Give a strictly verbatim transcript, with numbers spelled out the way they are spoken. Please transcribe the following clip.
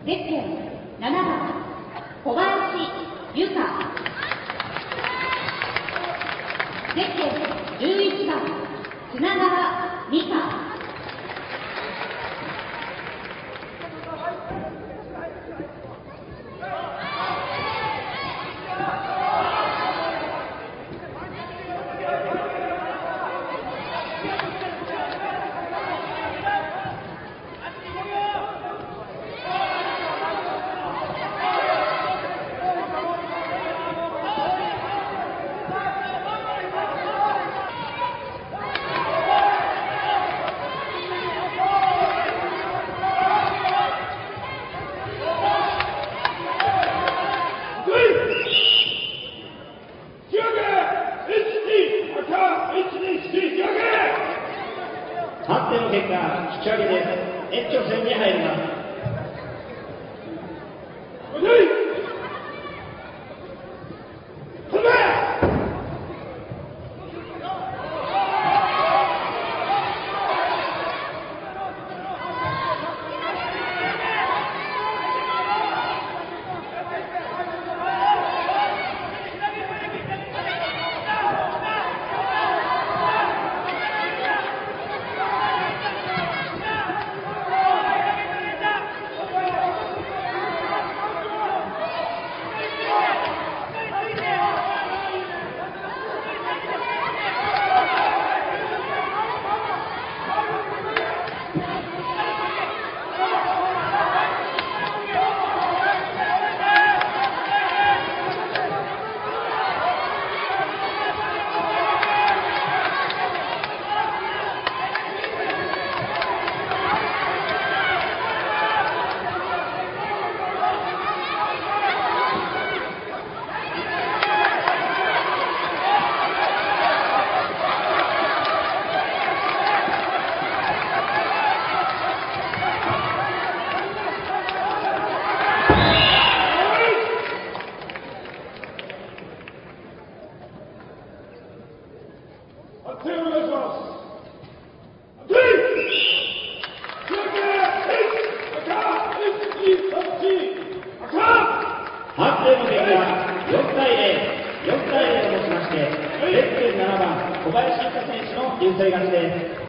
ゼッケンななばん小林優香、ゼッケンじゅういちばん砂川美香、 判定の結果、引き分けで延長戦に入ります。判定の結果、よんたいゼロ、よんたいゼロとしまして、ゼッケンななばん小林優香選手の優勢勝ちです。